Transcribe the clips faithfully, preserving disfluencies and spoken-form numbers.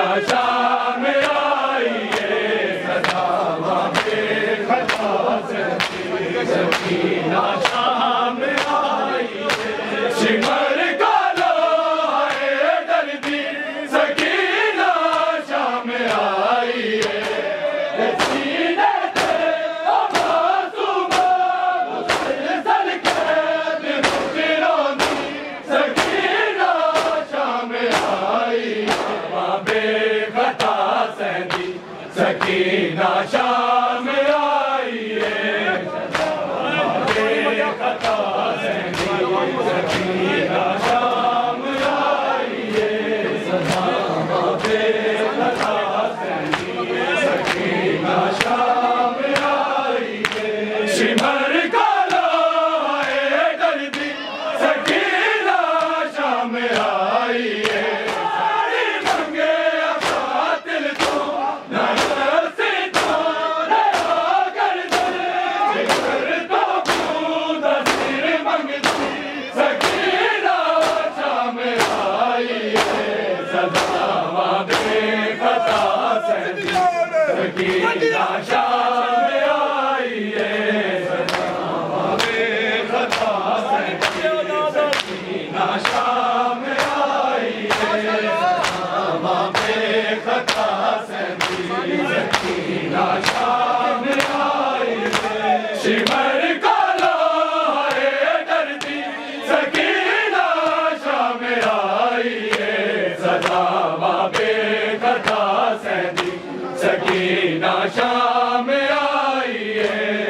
शाम आई है, सदा वापे खता सैंदी सकीना शाम आई है, शिमर का लो है दर्दी सकीना शाम आई है, सीने पे मासूमा मुसलसल कैद मुजरोनी सकीना शाम आई है, बेखता सैंदी सकीना शाम आई है, बेखता सैंदी सकीना शाम आई है, सदा बेखता सैंदी सकीना शाम आई है, शिमर का लो है दर्दी सकीना शाम आई है, सकीना शाम आई है, सदा बेखता सैंदी सकीना शाम आई है, सदा बेखता सैंदी सकीना शाम आई है, शिमर का लो है दर्दी सकीना शाम आई है, सदा बेखता सैंदी सकीना शाम आई है।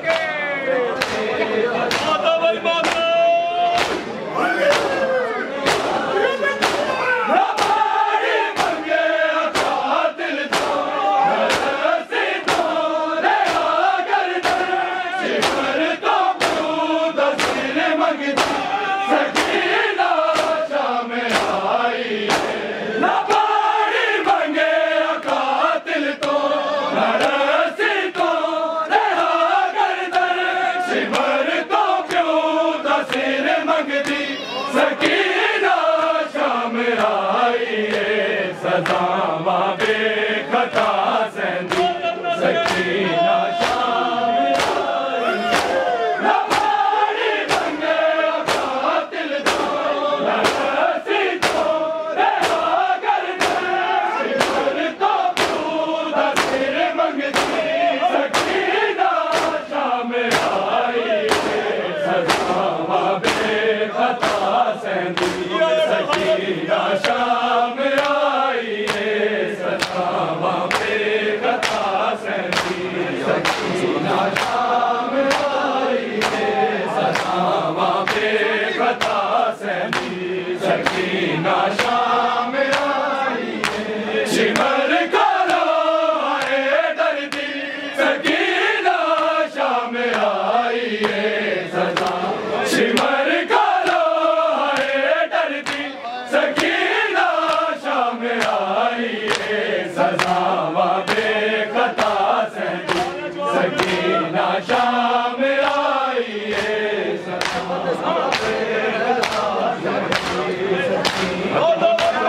हमारी मंगे कातिल तो नरसी तो रेहा गर्दन, शिमर तो पूद सिर मंगती सकीना शाम आई है, हमारी मंगे कातिल तो नरसी तो रेहा गर्दन, शिमर तो पूद सिर मंगती सकीना शाम आई है, सदा बेखता सैंदी सकीना शाम आई है, हमारी मंगे कातिल तो नरसी तो रेहा गर्दन, शिमर तो पूद सिर मंगती सकीना शाम आई है, सदा बेखता सैंदी सकीना शाम आई है, सदा बेखता सैंदी सकीना शाम आई है, सदा बेखता सैंदी सकीना शाम आई है, शिमर का लो है दर्दी सकीना शाम आई है, सदा शिमर का लो है दर्दी सकीना शाम आई है, सदा बेखता सैंदी सकीना शाम आई है, सदा बेखता सैंदी सकीना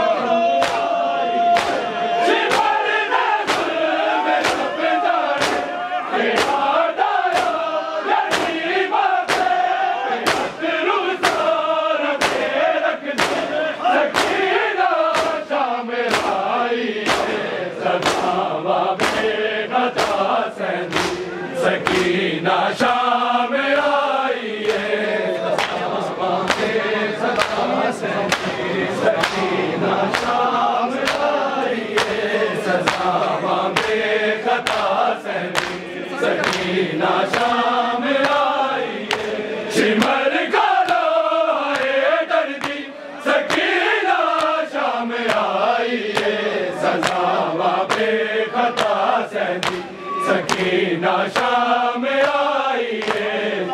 शिमर ने जुल्म सब जाने तेरा डाया यतीमा पे कतरू सारा पे रख दे सकीना शाम आई है, सदा बेखता सैंदी सकीना शाम आई है, सदा बेखता सैंदी सकीना शाम आई है, सदा बेखता सैंदी सकीना शाम आई है, शिमर का लो है दर्दी सकीना शाम आई है, सदा बेखता सैंदी सकीना शाम आई है,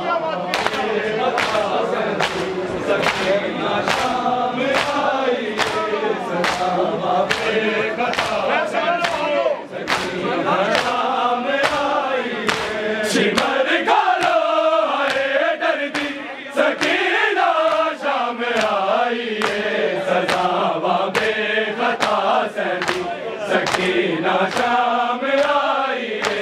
सदा बेखता सैंदी सकीना शाम आई है, सदा बेखता सैंदी सकीना शाम आई है, शिमर का लो है दर्दी सकीना शाम आई है, सदा बेखता सैंदी सकीना शाम आई है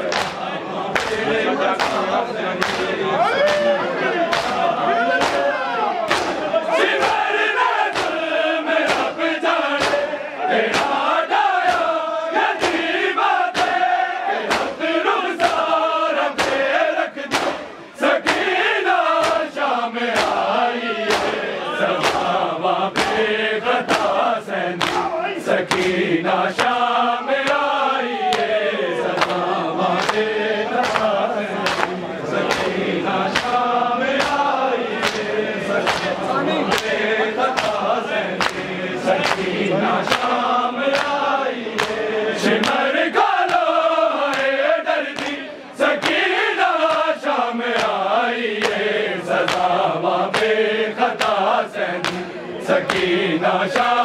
सकीना शाम आई है सदावा बेखता सकीना शाम आई है सदावा बेखता सकीना शाम आई है शिमर कालो है दर्दी सकीना शाम आई है सदावा बेखता सकीना शाम